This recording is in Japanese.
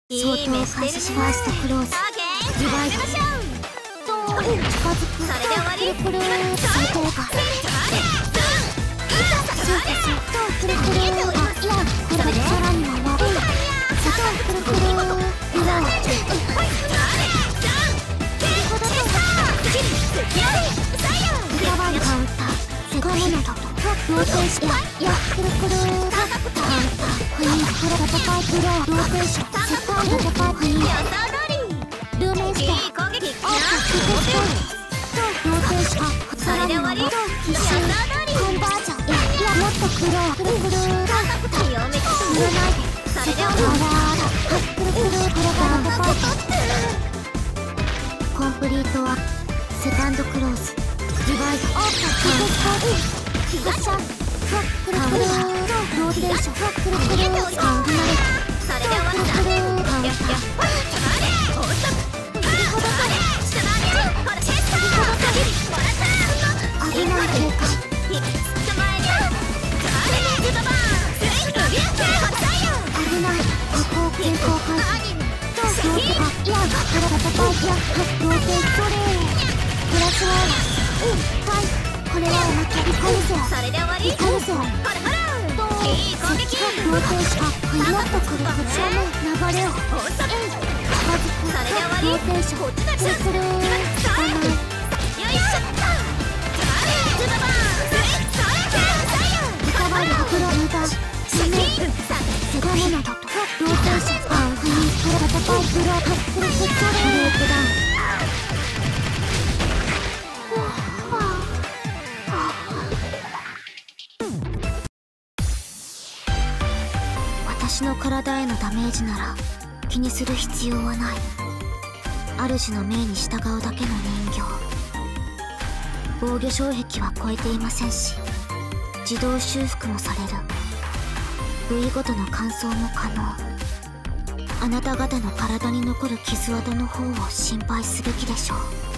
相当開始しました。クローズリバイバル近づく。それで終わり。くるくる相当かくるくる。いやこれでさらに回る。くるくる裏をやばいカウンターセカンドのとローテーション。いやくるくるカウンターファインプロ戦いプロローテーションセカンド戦いファインルーメンスターオープンクローテーションさらに回る。必死コンバージョン。いやもっとクローくるくる塗らないでセカンドくるくるプロから戦いコンプリートはセカンドクローズリバイバル発射くるくるローテーションくるくるカウントなる。それで終わったカウンター危ない警戒危ない加工健康回避いやこれ戦いやローテーションプラスワンはいこれはおまけイカルセアそれで終わり。イカルセアいい攻撃ローテーションもっとくるくる流れを近づく。それで終わり。ローテーションくるくるよいしょリカバリープロムータースメイクセカンドのトップローテーションアウフニープロ戦いプロくるくるブレイクダウン。私の体へのダメージなら気にする必要はない。主の命に従うだけの人形。防御障壁は超えていませんし自動修復もされる。部位ごとの乾燥も可能。あなた方の体に残る傷跡の方を心配すべきでしょう。